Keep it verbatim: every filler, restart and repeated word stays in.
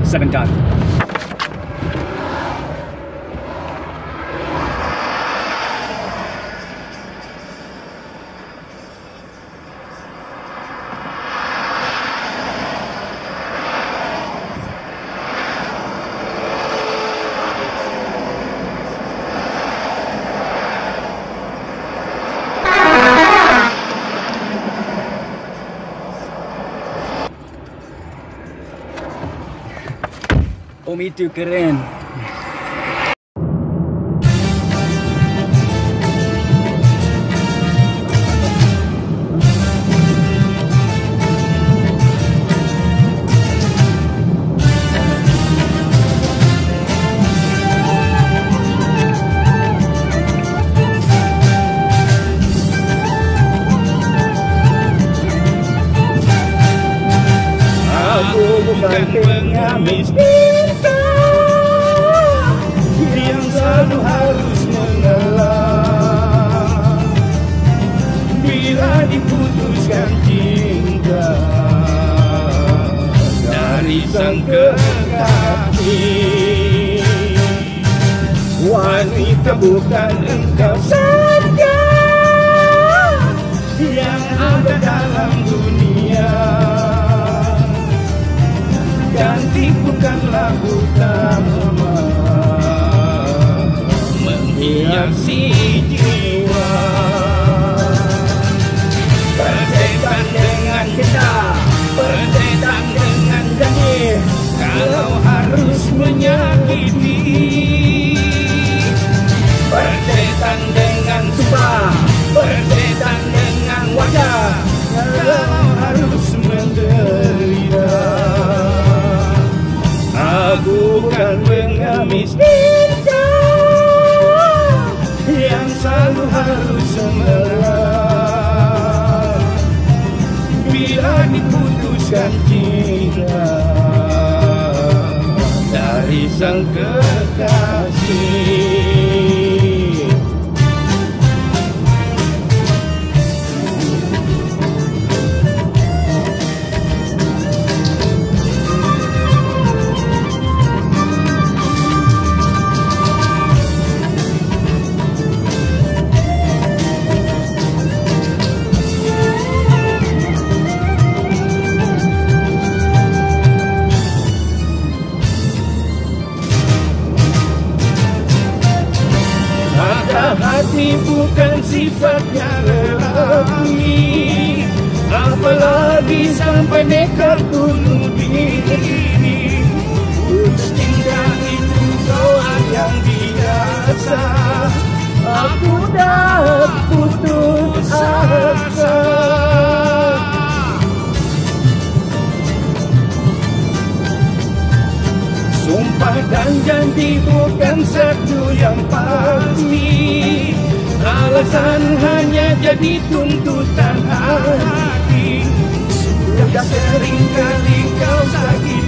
seven done. Om itu keren. Aku bukan pengamis yang selalu harus mengalah bila diputuskan cinta dari sang kekasih. Wanita bukan engkau saja yang ada dalam dunia, cantik bukanlah utama menghiasi jiwa. Bersetan dengan kita, bersetan dengan janji, kalau harus menyakiti. Bersetan dengan sumpah, bersetan dengan wajah, kalau harus menderita. Aku bukan pengemis cinta yang selalu harus mengalah bila diputuskan cinta dari sang kekasih. Hati bukan sifatnya lelaki, apalagi sampai nekat bunuh diri. Cinta itu soal yang biasa, aku dah putus asa. Sumpah dan janji bukan satu yang pasti, alasan hanya jadi tuntutan hati. Sudah sering kali kau sakit